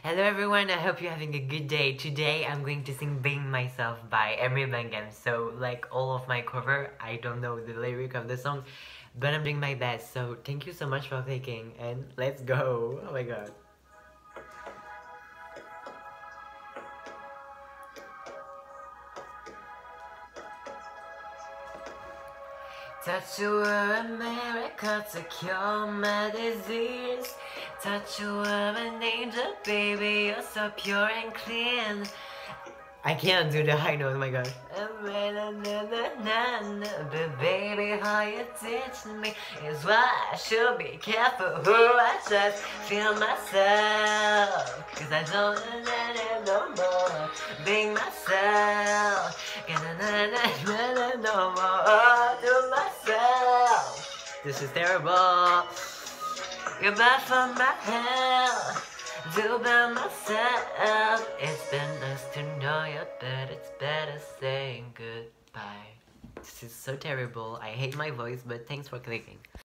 Hello everyone, I hope you're having a good day. Today I'm going to sing Being Myself by Emery Bingham. So like all of my cover, I don't know the lyric of the song, but I'm doing my best. So thank you so much for clicking and let's go. Oh my god. Touch your America to cure my disease. Touch your an angel, baby, you're so pure and clean. I can't do the high note, oh my god. But baby, how you teach me is why I should be careful who I just feel myself. Cause I don't need it no more. Being myself. No more to myself. This is terrible. You're bad for my health. Do by myself. It's been nice to know you, but it's better saying goodbye. This is so terrible. I hate my voice, but thanks for clicking.